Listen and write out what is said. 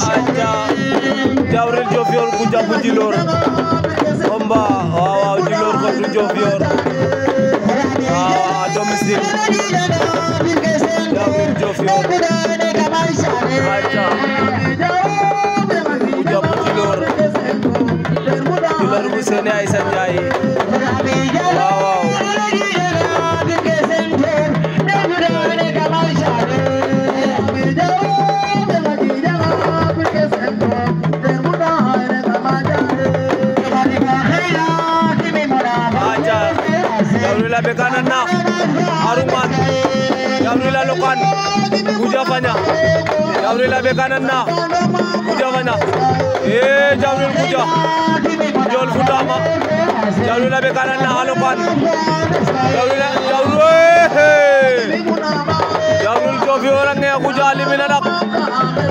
aja Jawril Diofior ku jàpp Djilor combat waaw Djilor contre Diofior à domicile Jawril Diofior aja ku jàpp Djilor bu Sene Aïssa Ndiaye waaw Jawril bekanan na Aruman Jawril lokan Kujafanya Jawril bekanan na Kujafanya Jawril Kuja Jol Futama Jawril bekanan na Alokan Jawril Diofior ang Kuja eliminanak